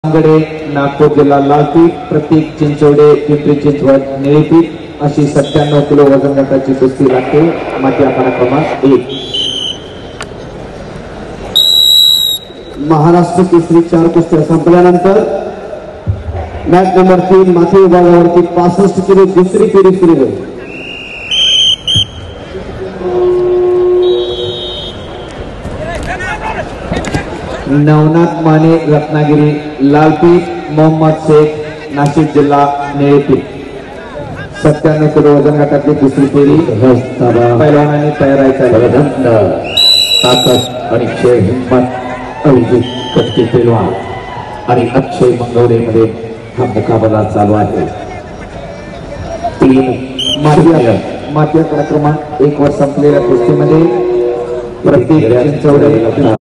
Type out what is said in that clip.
गडे नागपूर जिल्हा लालपीठ, प्रतीक चिंचोडे पिंपरी चिंचवड निळीपीठ अशी 97 किलो वजन गटाची कुस्ती लागते। माती आखाडा क्रमांक 1। महाराष्ट्र केसरी 4 कुस्त्या संपल्यानंतर मॅच नंबर 3 माथी विभागावरती 65 किलो दुसरी फेरी सुरू झाली। नवनाथ माने रत्नागिरी लालपीठ, मोहम्मद शेख नाशिक जिल्हा निळीपीठ 97 किलो वजन गटातली दुसरी फेरी पैलवानांनी तयार ताकद आणि खेळ हिंमत अभिजित कटके पैलवान आणि अक्षय मंगवडे मध्ये हा मुकाबला चालू आहे। माती आखाडा क्रमांक 1 वर संपलेल्या कुस्तीमध्ये प्रतीक चिंचोडे